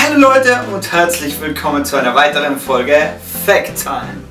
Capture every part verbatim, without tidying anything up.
Hallo Leute und herzlich willkommen zu einer weiteren Folge Fact Time.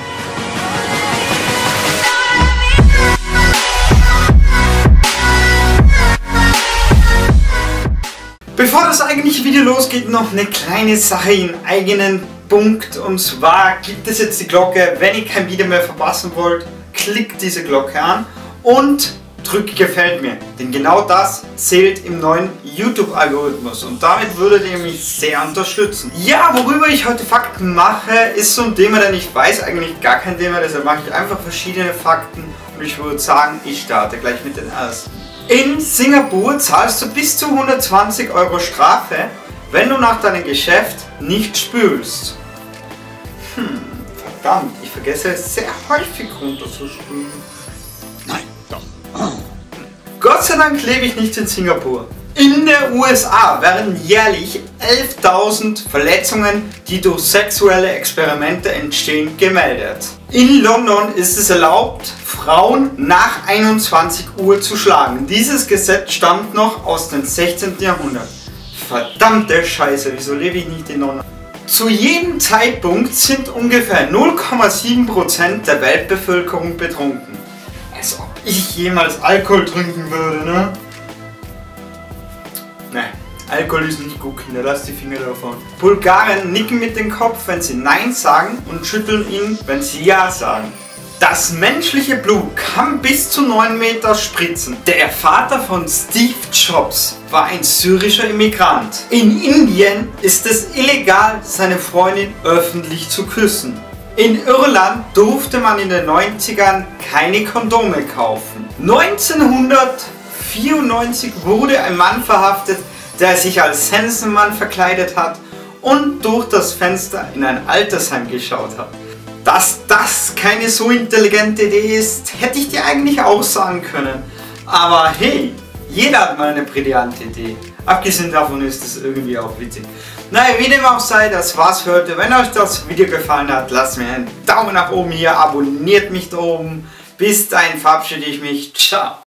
Bevor das eigentliche Video losgeht, noch eine kleine Sache in eigenen Punkt. Und zwar gibt es jetzt die Glocke. Wenn ihr kein Video mehr verpassen wollt, klickt diese Glocke an und drückt gefällt mir. Denn genau das zählt im neuen YouTube-Algorithmus. Und damit würdet ihr mich sehr unterstützen. Ja, worüber ich heute Fakten mache, ist so ein Thema, denn ich weiß eigentlich gar kein Thema. Deshalb mache ich einfach verschiedene Fakten. Und ich würde sagen, ich starte gleich mit den ersten. In Singapur zahlst du bis zu hundertzwanzig Euro Strafe, wenn du nach deinem Geschäft nicht spülst. Hm, verdammt, ich vergesse es sehr häufig runterzuspülen. Nein, doch. Gott sei Dank lebe ich nicht in Singapur. In den U S A werden jährlich elftausend Verletzungen, die durch sexuelle Experimente entstehen, gemeldet. In London ist es erlaubt, Frauen nach einundzwanzig Uhr zu schlagen. Dieses Gesetz stammt noch aus dem sechzehnten Jahrhundert. Verdammte Scheiße, wieso lebe ich nicht in London? Zu jedem Zeitpunkt sind ungefähr null Komma sieben Prozent der Weltbevölkerung betrunken. Als ob ich jemals Alkohol trinken würde, ne? Ne, Alkohol ist nicht gut, Kinder, lasst die Finger davon. Bulgaren nicken mit dem Kopf, wenn sie Nein sagen und schütteln ihn, wenn sie Ja sagen. Das menschliche Blut kann bis zu neun Meter spritzen. Der Vater von Steve Jobs war ein syrischer Immigrant. In Indien ist es illegal, seine Freundin öffentlich zu küssen. In Irland durfte man in den neunzigern keine Kondome kaufen. neunzehnhundertvierundneunzig wurde ein Mann verhaftet, der sich als Sensenmann verkleidet hat und durch das Fenster in ein Altersheim geschaut hat. Dass das keine so intelligente Idee ist, hätte ich dir eigentlich auch sagen können. Aber hey, jeder hat mal eine brillante Idee. Abgesehen davon ist es irgendwie auch witzig. Naja, wie dem auch sei, das war's für heute. Wenn euch das Video gefallen hat, lasst mir einen Daumen nach oben hier, abonniert mich da oben. Bis dahin verabschiede ich mich. Ciao.